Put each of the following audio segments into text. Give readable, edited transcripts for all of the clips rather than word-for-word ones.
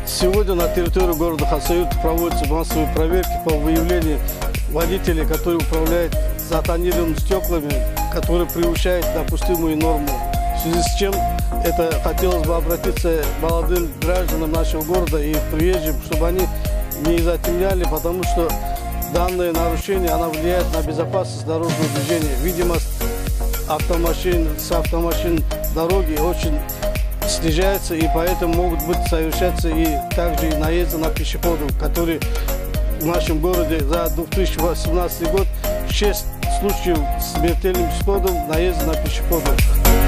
Сегодня на территории города Хасавюрт проводятся массовые проверки по выявлению водителей, которые управляют затонированными стеклами, которые превышают допустимую норму. В связи с чем хотелось бы обратиться к молодым гражданам нашего города и приезжим, чтобы они не затемняли, потому что данное нарушение влияет на безопасность дорожного движения. Видимость с автомашин дороги очень снижается, и поэтому могут совершаться и также и наезды на пешеходов, которые в нашем городе за 2018 год 6 случаев с смертельным исходом наезда на пешеходов.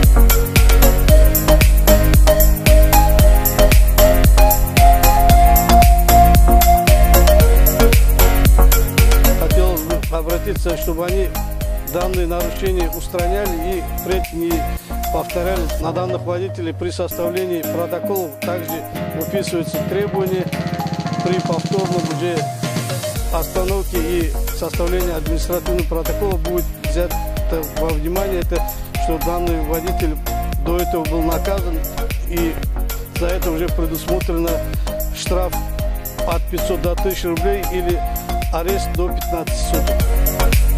Хотелось бы обратиться, чтобы они данные нарушения устраняли и впредь не повторяли на данных водителей. При составлении протоколов также выписываются требования при повторном уже остановке, и составление административного протокола будет взято во внимание, что данный водитель до этого был наказан, и за это уже предусмотрено штраф от 500 до 1000 рублей или арест до 15 суток.